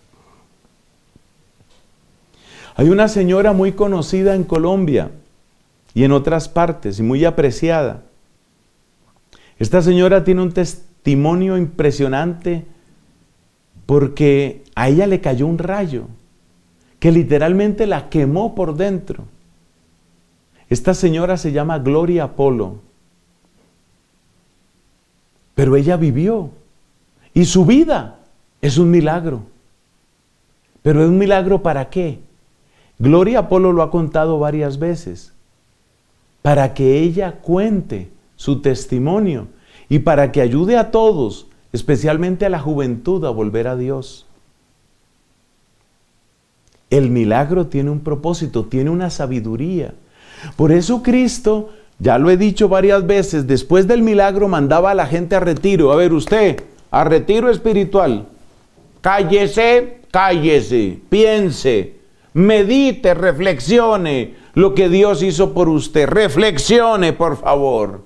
Hay una señora muy conocida en Colombia y en otras partes y muy apreciada. Esta señora tiene un testimonio impresionante porque a ella le cayó un rayo que literalmente la quemó por dentro. Esta señora se llama Gloria Polo, pero ella vivió y su vida es un milagro. ¿Pero es un milagro para qué? Gloria Polo lo ha contado varias veces, para que ella cuente su testimonio y para que ayude a todos, especialmente a la juventud, a volver a Dios. El milagro tiene un propósito, tiene una sabiduría. Por eso Cristo, ya lo he dicho varias veces, después del milagro mandaba a la gente a retiro. A ver, usted, a retiro espiritual. Cállese, cállese, piense, medite, reflexione lo que Dios hizo por usted. Reflexione, por favor.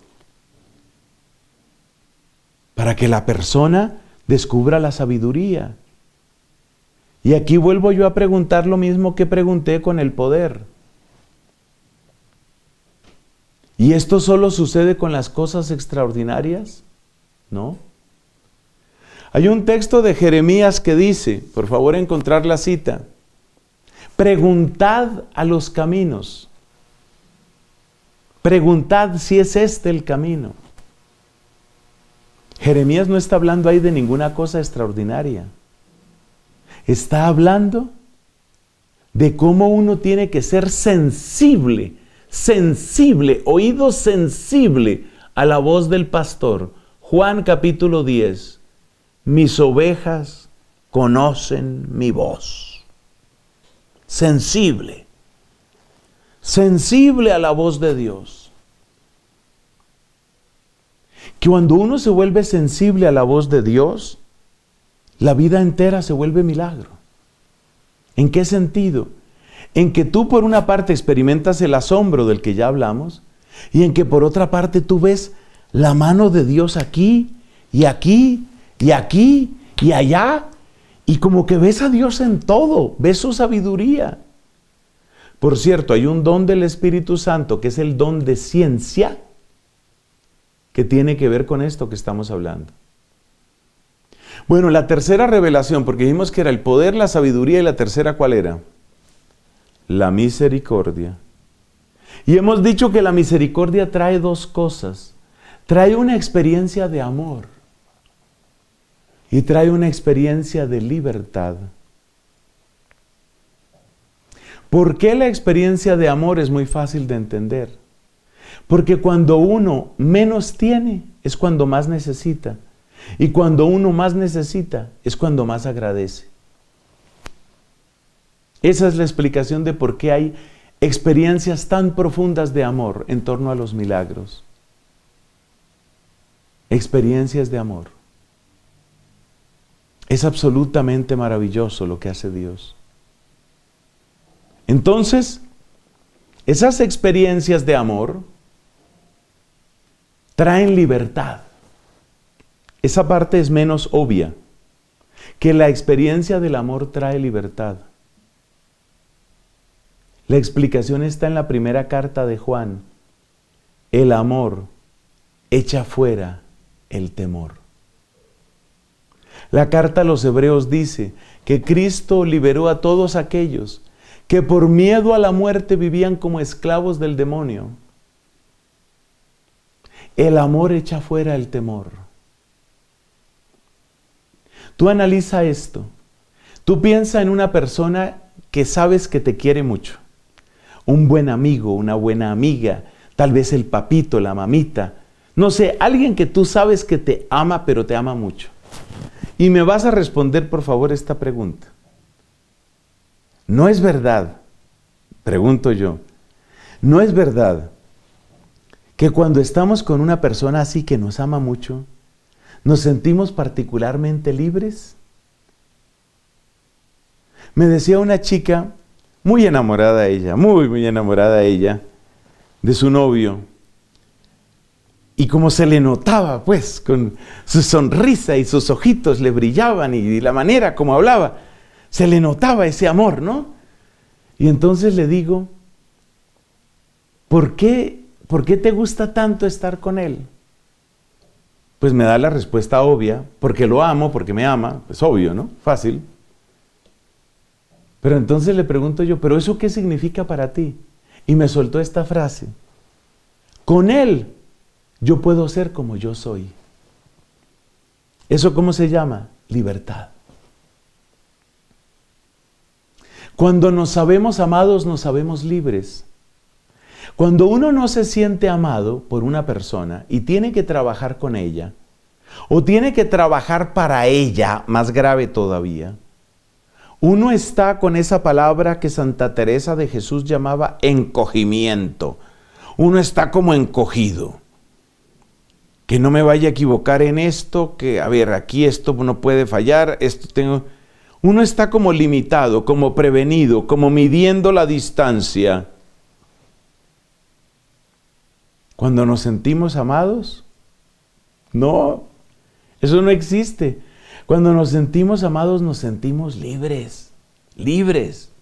Para que la persona descubra la sabiduría. Y aquí vuelvo yo a preguntar lo mismo que pregunté con el poder. ¿Y esto solo sucede con las cosas extraordinarias? ¿No? Hay un texto de Jeremías que dice, por favor encontrar la cita: preguntad a los caminos, preguntad si es este el camino. Jeremías no está hablando ahí de ninguna cosa extraordinaria. Está hablando de cómo uno tiene que ser sensible, sensible, oído sensible a la voz del pastor. Juan capítulo diez. Mis ovejas conocen mi voz. Sensible. Sensible a la voz de Dios. Que cuando uno se vuelve sensible a la voz de Dios, la vida entera se vuelve milagro. ¿En qué sentido? En que tú por una parte experimentas el asombro del que ya hablamos, y en que por otra parte tú ves la mano de Dios aquí, y aquí, y aquí, y allá, y como que ves a Dios en todo, ves su sabiduría. Por cierto, hay un don del Espíritu Santo que es el don de ciencia, que tiene que ver con esto que estamos hablando. Bueno, la tercera revelación, porque dijimos que era el poder, la sabiduría, y la tercera, ¿cuál era? La misericordia. Y hemos dicho que la misericordia trae dos cosas. Trae una experiencia de amor y trae una experiencia de libertad. ¿Por qué la experiencia de amor es muy fácil de entender? Porque cuando uno menos tiene, es cuando más necesita. Y cuando uno más necesita, es cuando más agradece. Esa es la explicación de por qué hay experiencias tan profundas de amor en torno a los milagros. Experiencias de amor. Es absolutamente maravilloso lo que hace Dios. Entonces, esas experiencias de amor traen libertad. Esa parte es menos obvia, que la experiencia del amor trae libertad. La explicación está en la primera carta de Juan. El amor echa fuera el temor. La carta a los Hebreos dice que Cristo liberó a todos aquellos que por miedo a la muerte vivían como esclavos del demonio. El amor echa fuera el temor. Tú analiza esto. Tú piensa en una persona que sabes que te quiere mucho. Un buen amigo, una buena amiga, tal vez el papito, la mamita. No sé, alguien que tú sabes que te ama, pero te ama mucho. Y me vas a responder, por favor, esta pregunta. ¿No es verdad, pregunto yo, no es verdad que cuando estamos con una persona así que nos ama mucho, nos sentimos particularmente libres? Me decía una chica, muy enamorada ella, muy, muy enamorada ella, de su novio. Y como se le notaba, pues, con su sonrisa y sus ojitos le brillaban y la manera como hablaba, se le notaba ese amor, ¿no? Y entonces le digo, ¿por qué, por qué te gusta tanto estar con él? Pues me da la respuesta obvia, porque lo amo, porque me ama, pues obvio, ¿no? Fácil. Pero entonces le pregunto yo, ¿pero eso qué significa para ti? Y me soltó esta frase, con él yo puedo ser como yo soy. ¿Eso cómo se llama? Libertad. Cuando nos sabemos amados, nos sabemos libres. Cuando uno no se siente amado por una persona y tiene que trabajar con ella, o tiene que trabajar para ella, más grave todavía, uno está con esa palabra que Santa Teresa de Jesús llamaba encogimiento. Uno está como encogido. Que no me vaya a equivocar en esto, que a ver, aquí esto no puede fallar, esto tengo... Uno está como limitado, como prevenido, como midiendo la distancia. Cuando nos sentimos amados, no, eso no existe. Cuando nos sentimos amados, nos sentimos libres, libres.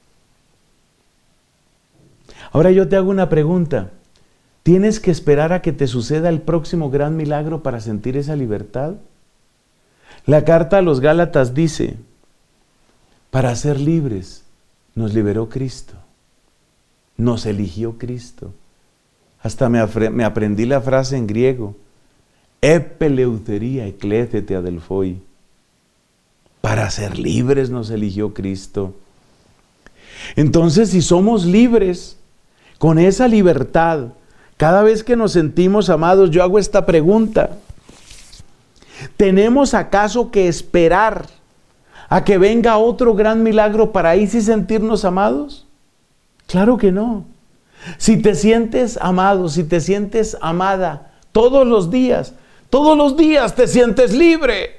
Ahora yo te hago una pregunta. ¿Tienes que esperar a que te suceda el próximo gran milagro para sentir esa libertad? La carta a los Gálatas dice, para ser libres nos liberó Cristo, nos eligió Cristo. Hasta me, me aprendí la frase en griego, epeleuteria eclécete adelphoi. Para ser libres nos eligió Cristo. Entonces, si somos libres, con esa libertad, cada vez que nos sentimos amados, yo hago esta pregunta. ¿Tenemos acaso que esperar a que venga otro gran milagro para ahí sí sentirnos amados? Claro que no. Si te sientes amado, si te sientes amada todos los días, todos los días te sientes libre.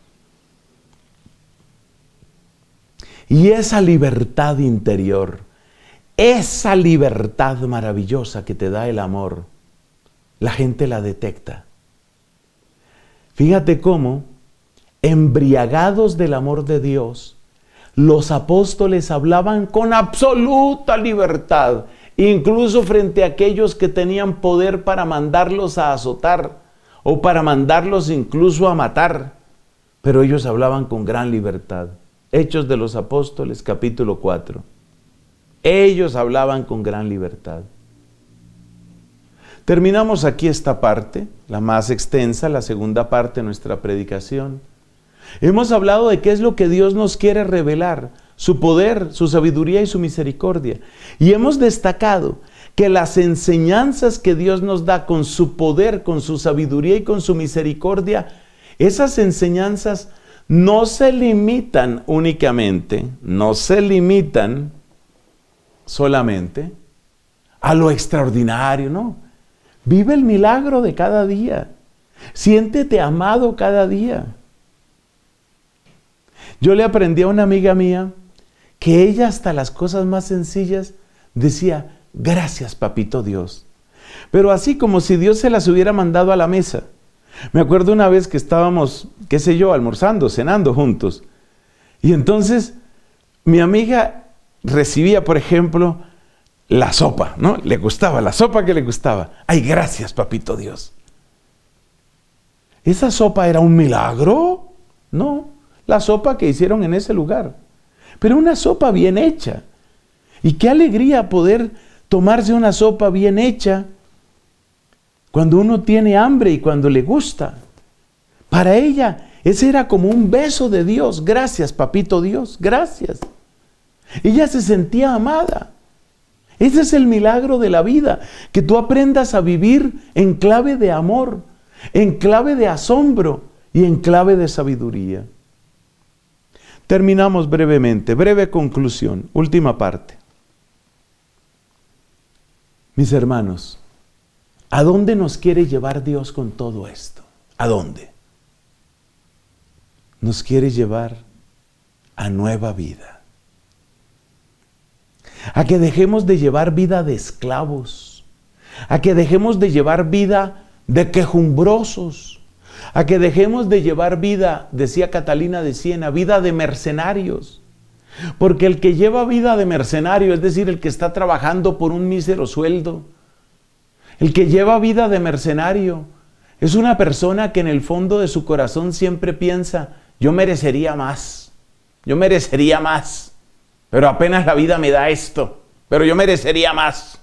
Y esa libertad interior, esa libertad maravillosa que te da el amor, la gente la detecta. Fíjate cómo, embriagados del amor de Dios, los apóstoles hablaban con absoluta libertad, incluso frente a aquellos que tenían poder para mandarlos a azotar o para mandarlos incluso a matar, pero ellos hablaban con gran libertad. Hechos de los Apóstoles, capítulo cuatro. Ellos hablaban con gran libertad. Terminamos aquí esta parte, la más extensa, la segunda parte de nuestra predicación. Hemos hablado de qué es lo que Dios nos quiere revelar su poder, su sabiduría y su misericordia. Y hemos destacado que las enseñanzas que Dios nos da con su poder, con su sabiduría y con su misericordia, esas enseñanzas no se limitan únicamente, no se limitan solamente a lo extraordinario, no. Vive el milagro de cada día. Siéntete amado cada día. Yo le aprendí a una amiga mía que ella hasta las cosas más sencillas decía, gracias papito Dios. Pero así como si Dios se las hubiera mandado a la mesa. Me acuerdo una vez que estábamos, qué sé yo, almorzando, cenando juntos. Y entonces mi amiga recibía, por ejemplo, la sopa, ¿no? Le gustaba, la sopa que le gustaba. Ay, gracias papito Dios. ¿Esa sopa era un milagro? No, la sopa que hicieron en ese lugar. Pero una sopa bien hecha. Y qué alegría poder tomarse una sopa bien hecha cuando uno tiene hambre y cuando le gusta. Para ella, ese era como un beso de Dios. Gracias, papito Dios, gracias. Ella se sentía amada. Ese es el milagro de la vida, que tú aprendas a vivir en clave de amor, en clave de asombro y en clave de sabiduría. Terminamos brevemente, breve conclusión, última parte. Mis hermanos, ¿a dónde nos quiere llevar Dios con todo esto? ¿A dónde? Nos quiere llevar a nueva vida. A que dejemos de llevar vida de esclavos. A que dejemos de llevar vida de quejumbrosos. A que dejemos de llevar vida, decía Catalina de Siena, vida de mercenarios. Porque el que lleva vida de mercenario, es decir, el que está trabajando por un mísero sueldo, el que lleva vida de mercenario, es una persona que en el fondo de su corazón siempre piensa, yo merecería más, yo merecería más, pero apenas la vida me da esto, pero yo merecería más.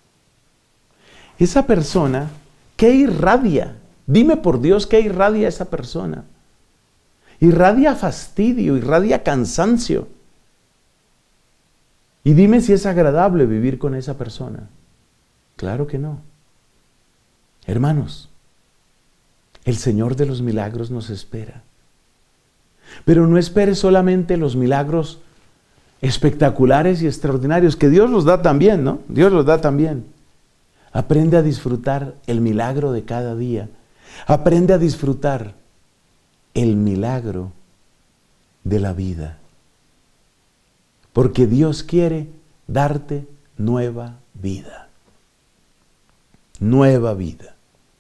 Esa persona, ¿qué irradia? Dime por Dios, ¿qué irradia esa persona? Irradia fastidio, irradia cansancio. Y dime si es agradable vivir con esa persona. Claro que no. Hermanos, el Señor de los milagros nos espera. Pero no esperes solamente los milagros espectaculares y extraordinarios, que Dios los da también, ¿no? Dios los da también. Aprende a disfrutar el milagro de cada día. Aprende a disfrutar el milagro de la vida. Porque Dios quiere darte nueva vida. Nueva vida.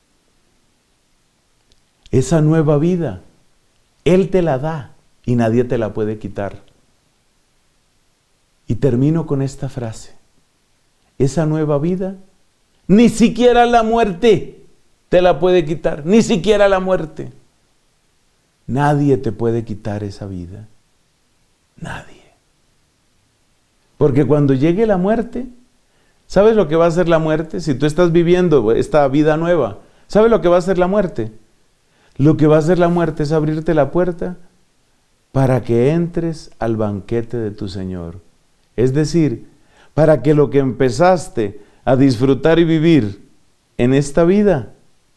Esa nueva vida, Él te la da y nadie te la puede quitar. Y termino con esta frase. Esa nueva vida, ni siquiera la muerte te la puede quitar. Ni siquiera la muerte. Nadie te puede quitar esa vida. Nadie. Porque cuando llegue la muerte, ¿sabes lo que va a hacer la muerte? Si tú estás viviendo esta vida nueva, ¿sabes lo que va a hacer la muerte? Lo que va a hacer la muerte es abrirte la puerta para que entres al banquete de tu Señor. Es decir, para que lo que empezaste a disfrutar y vivir en esta vida,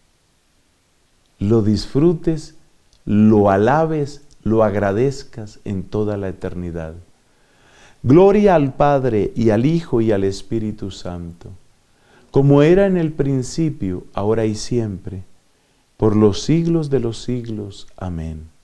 lo disfrutes, lo alabes, lo agradezcas en toda la eternidad. Gloria al Padre y al Hijo y al Espíritu Santo, como era en el principio, ahora y siempre, por los siglos de los siglos. Amén.